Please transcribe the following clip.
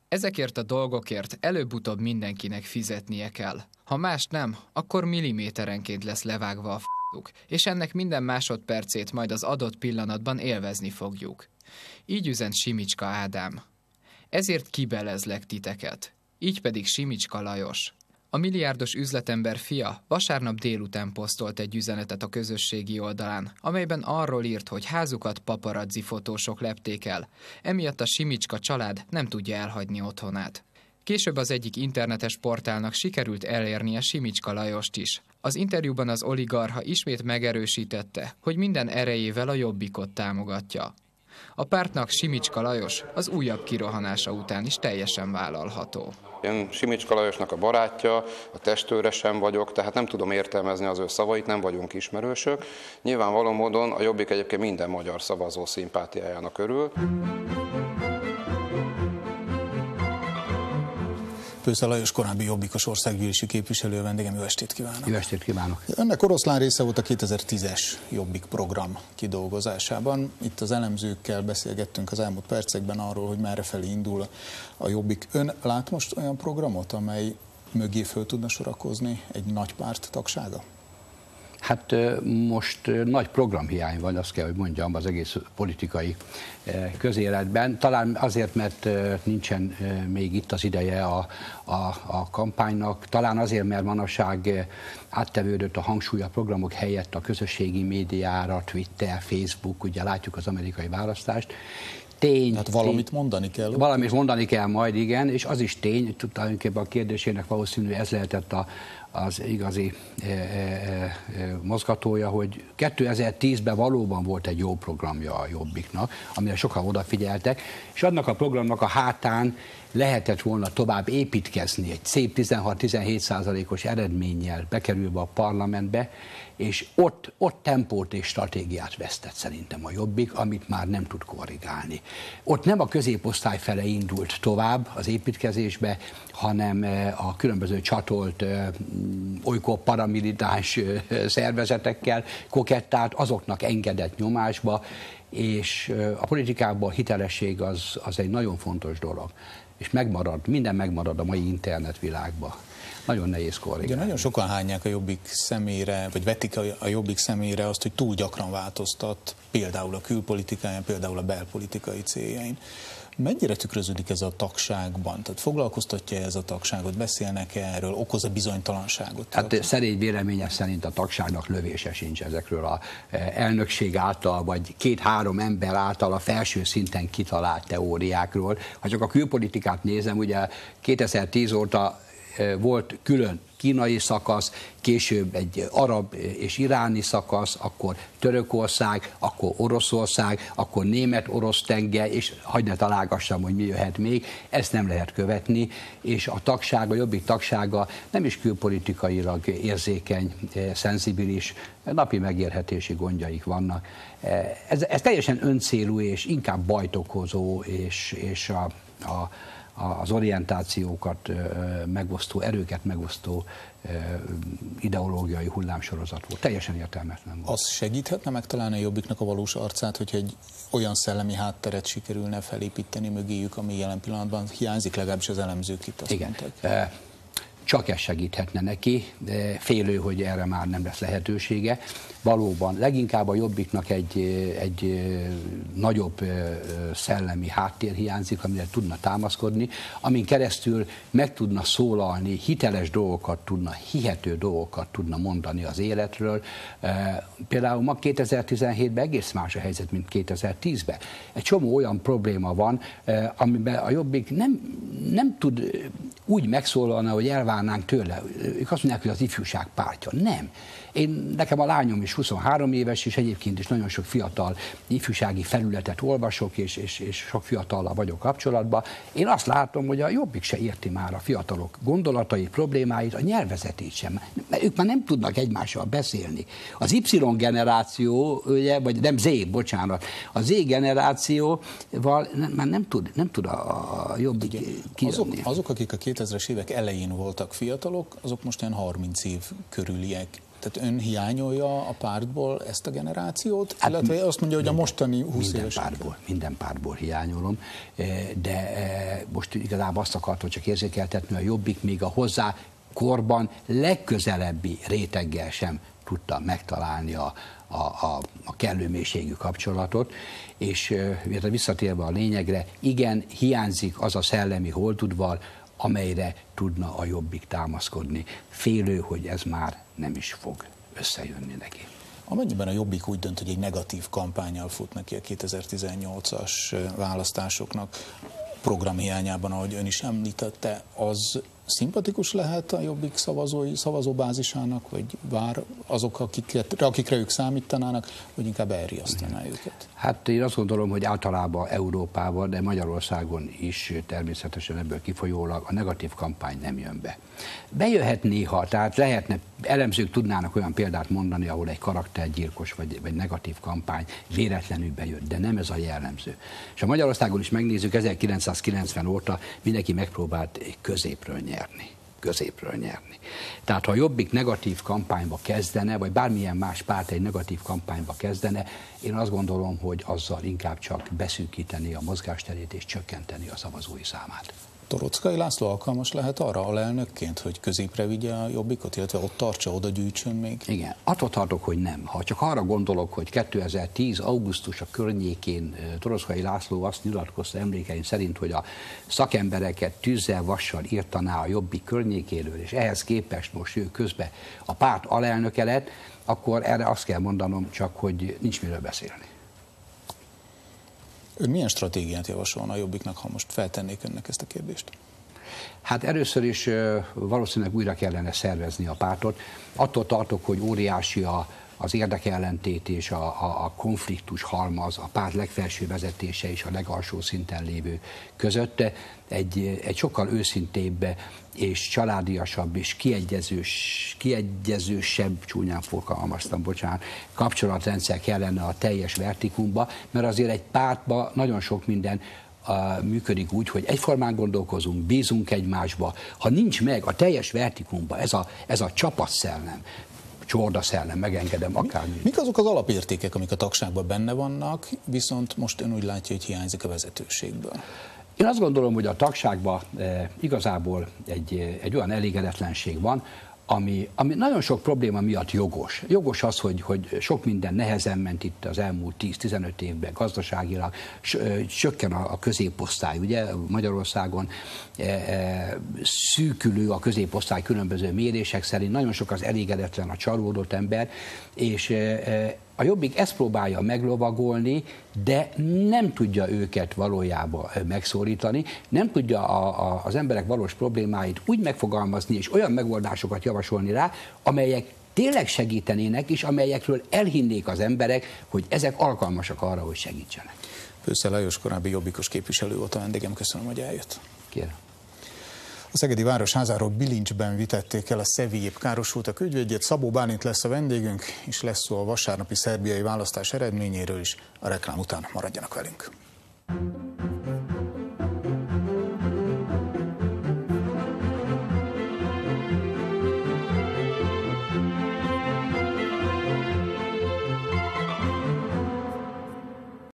Ezekért a dolgokért előbb-utóbb mindenkinek fizetnie kell. Ha más nem, akkor milliméterenként lesz levágva a f***uk, és ennek minden másodpercét majd az adott pillanatban élvezni fogjuk. Így üzent Simicska Ádám. Ezért kibelezlek titeket. Így pedig Simicska Lajos. A milliárdos üzletember fia vasárnap délután posztolt egy üzenetet a közösségi oldalán, amelyben arról írt, hogy házukat paparazzi fotósok lepték el. Emiatt a Simicska család nem tudja elhagyni otthonát. Később az egyik internetes portálnak sikerült elérnie Simicska Lajost is. Az interjúban az oligarcha ismét megerősítette, hogy minden erejével a Jobbikot támogatja. A pártnak Simicska Lajos az újabb kirohanása után is teljesen vállalható. Én Simicska Lajosnak a barátja, a testőre sem vagyok, tehát nem tudom értelmezni az ő szavait, nem vagyunk ismerősök. Nyilvánvaló módon a Jobbik egyébként minden magyar szavazó szimpátiájának örül. Pősze Lajos, korábbi jobbikos országgyűlési képviselő, vendégem, jó estét kívánok! Jó estét kívánok! Önnek oroszlán része volt a 2010-es Jobbik program kidolgozásában. Itt az elemzőkkel beszélgettünk az elmúlt percekben arról, hogy merrefelé indul a Jobbik. Ön lát most olyan programot, amely mögé föl tudna sorakozni egy nagy párt tagsága? Hát most nagy programhiány van, azt kell, hogy mondjam, az egész politikai közéletben. Talán azért, mert nincsen még itt az ideje a kampánynak, talán azért, mert manapság áttevődött a hangsúly a programok helyett a közösségi médiára, Twitter, Facebook, ugye látjuk az amerikai választást. Tehát valamit mondani kell? Valamit mondani kell majd, igen, és az is tény, tulajdonképpen a kérdésének valószínű ez lehetett az igazi mozgatója, hogy 2010-ben valóban volt egy jó programja a Jobbiknak, amire sokan odafigyeltek, és annak a programnak a hátán lehetett volna tovább építkezni egy szép 16-17%-os eredménnyel bekerülve a parlamentbe, és ott tempót és stratégiát vesztett szerintem a Jobbik, amit már nem tud korrigálni. Ott nem a középosztály fele indult tovább az építkezésbe, hanem a különböző csatolt, olykor paramilitáns szervezetekkel kokettált, azoknak engedett nyomásba, és a politikában a hitelesség az egy nagyon fontos dolog. És megmarad, minden megmarad a mai internetvilágban. Nagyon nehéz korrigálni. Ugye nagyon sokan hányják a Jobbik szemére, vagy vetik a Jobbik szemére azt, hogy túl gyakran változtat, például a külpolitikáján, például a belpolitikai céljain. Mennyire tükröződik ez a tagságban? Tehát foglalkoztatja ez a tagságot? Beszélnek-e erről? Okoz-e bizonytalanságot? Hát szerény véleményem szerint a tagságnak lövése sincs ezekről az elnökség által, vagy 2-3 ember által a felső szinten kitalált teóriákról. Ha csak a külpolitikát nézem, ugye 2010 óta volt külön kínai szakasz, később egy arab és iráni szakasz, akkor Törökország, akkor Oroszország, akkor német-orosz tenger, és hagyd ne találgassam, hogy mi jöhet még, ezt nem lehet követni, és a tagsága, a Jobbik tagsága nem is külpolitikailag érzékeny, szenzibilis, napi megélhetési gondjaik vannak. Ez teljesen öncélú és inkább bajt okozó, és az orientációkat megosztó, erőket megosztó ideológiai hullámsorozat volt. Teljesen értelmetlen volt. Az segíthetne megtalálni a Jobbiknak a valós arcát, hogyha egy olyan szellemi hátteret sikerülne felépíteni mögéjük, ami jelen pillanatban hiányzik, legalábbis az elemzők itt azt mondták. Csak ez segíthetne neki, de félő, hogy erre már nem lesz lehetősége. Valóban leginkább a Jobbiknak egy nagyobb szellemi háttér hiányzik, amire tudna támaszkodni, amin keresztül meg tudna szólalni, hiteles dolgokat tudna, hihető dolgokat tudna mondani az életről. Például ma 2017-ben egész más a helyzet, mint 2010-ben. Egy csomó olyan probléma van, amiben a Jobbik nem tud úgy megszólalni, hogy elvárnánk tőle. Ők azt mondják, hogy az ifjúság pártja. Nem. Nekem a lányom is 23 éves, és egyébként is nagyon sok fiatal ifjúsági felületet olvasok, és sok fiatallal vagyok kapcsolatban. Én azt látom, hogy a Jobbik se érti már a fiatalok gondolatai, problémáit, a nyelvezetét sem. Mert ők már nem tudnak egymással beszélni. Az Y-generáció, ugye, vagy nem Z, bocsánat, a Z generációval már nem tud a Jobbik kijönni. Azok, akik a 2000-es évek elején voltak fiatalok, azok most ilyen 30 év körüliek. Tehát ön hiányolja a pártból ezt a generációt? Hát illetve azt mondja, hogy a mostani 20 éves... Minden pártból hiányolom, de most igazából azt akartam csak érzékeltetni, a Jobbik még a hozzá korban legközelebbi réteggel sem tudta megtalálni a kellő mélységű kapcsolatot, és visszatérve a lényegre, igen, hiányzik az a szellemi holdudvar, amelyre tudna a Jobbik támaszkodni. Félő, hogy ez már nem is fog összejönni neki. Amennyiben a Jobbik úgy dönt, hogy egy negatív kampánnyal fut neki a 2018-as választásoknak, programhiányában, ahogy ön is említette, az szimpatikus lehet a Jobbik szavazóbázisának, vagy vár azok, akikre ők számítanának, vagy inkább elriasztaná őket? Hát én azt gondolom, hogy általában Európában, de Magyarországon is természetesen ebből kifolyólag a negatív kampány nem jön be. Bejöhet néha, tehát lehetne, elemzők tudnának olyan példát mondani, ahol egy karaktergyilkos vagy negatív kampány véletlenül bejött, de nem ez a jellemző. És a Magyarországon is megnézzük, 1990 óta mindenki megpróbált középről nyerni. Tehát ha a Jobbik negatív kampányba kezdene, vagy bármilyen más párt egy negatív kampányba kezdene, én azt gondolom, hogy azzal inkább csak beszűkíteni a mozgásterét és csökkenteni a szavazói számát. Toroczkai László alkalmas lehet arra alelnökként, hogy középre vigye a Jobbikot, illetve ott tartsa, oda gyűjtsön még? Igen, attól tartok, hogy nem. Ha csak arra gondolok, hogy 2010. augusztus a környékén Toroczkai László azt nyilatkozta emlékeim szerint, hogy a szakembereket tűzzel, vassal írtaná a Jobbik környékéről, és ehhez képest most ő közben a párt alelnöke lett, akkor erre azt kell mondanom csak, hogy nincs miről beszélni. Ön milyen stratégiát javasolna a Jobbiknak, ha most feltennék önnek ezt a kérdést? Hát először is valószínűleg újra kellene szervezni a pártot. Attól tartok, hogy óriási az érdekellentét és a konfliktus halmaz a párt legfelső vezetése és a legalsó szinten lévő között. Egy sokkal őszintébb és családiasabb és kiegyezősebb, csúnyán fogalmaztam, bocsánat, kapcsolatrendszer kellene a teljes vertikumba, mert azért egy pártban nagyon sok minden működik úgy, hogy egyformán gondolkozunk, bízunk egymásba. Ha nincs meg a teljes vertikumba ez a csapatszellem, csordaszellem, megengedem akármit. Mik azok az alapértékek, amik a tagságban benne vannak, viszont most ön úgy látja, hogy hiányzik a vezetőségből? Én azt gondolom, hogy a tagságban igazából egy olyan elégedetlenség van, ami nagyon sok probléma miatt jogos. Jogos az, hogy sok minden nehezen ment itt az elmúlt 10-15 évben gazdaságilag, csökken a középosztály, ugye Magyarországon szűkülő a középosztály különböző mérések szerint, nagyon sok az elégedetlen, a csalódott ember, és a Jobbik ezt próbálja meglovagolni, de nem tudja őket valójában megszólítani, nem tudja az emberek valós problémáit úgy megfogalmazni, és olyan megoldásokat javasolni rá, amelyek tényleg segítenének, és amelyekről elhinnék az emberek, hogy ezek alkalmasak arra, hogy segítsenek. Főszer Lajos korábbi jobbikos képviselő volt a vendégem, köszönöm, hogy eljött. Kérem. A Szegedi Városházáról bilincsben vitették el a Szeviép károsultak ügyvédjét. Szabó Bálint lesz a vendégünk, és lesz szó a vasárnapi szerbiai választás eredményéről is. A reklám után maradjanak velünk.